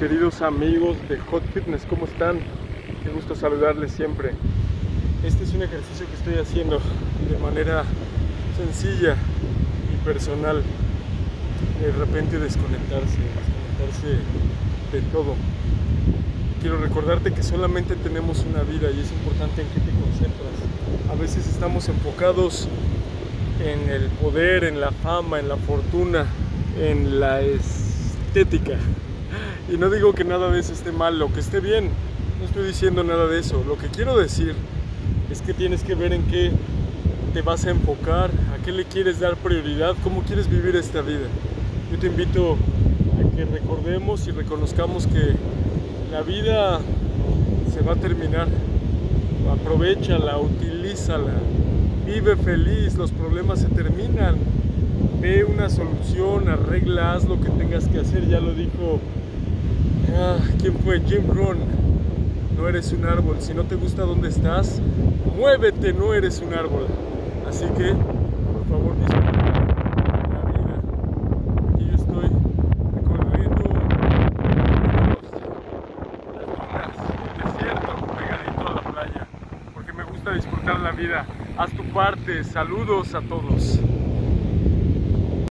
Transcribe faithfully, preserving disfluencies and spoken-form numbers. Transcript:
queridos amigos de Hot Fitness, ¿cómo están? Qué gusto saludarles siempre. Este es un ejercicio que estoy haciendo de manera sencilla y personal. De repente desconectarse, desconectarse de todo. Quiero recordarte que solamente tenemos una vida y es importante en qué te concentras. A veces estamos enfocados en el poder, en la fama, en la fortuna, en la estética. Y no digo que nada de eso esté mal, lo que esté bien, no estoy diciendo nada de eso. Lo que quiero decir es que tienes que ver en qué te vas a enfocar, a qué le quieres dar prioridad, cómo quieres vivir esta vida. Yo te invito a que recordemos y reconozcamos que la vida se va a terminar. Aprovéchala, utilízala, vive feliz, los problemas se terminan. Ve una solución, arregla, haz lo que tengas que hacer. Ya lo dijo, ah, ¿quién fue? Jim Rohn. No eres un árbol, si no te gusta donde estás, muévete, no eres un árbol. Así que, por favor, disfruta la vida. Aquí yo estoy recorriendo las dunas, el desierto, pegadito a la playa, porque me gusta disfrutar la vida. Haz tu parte, saludos a todos.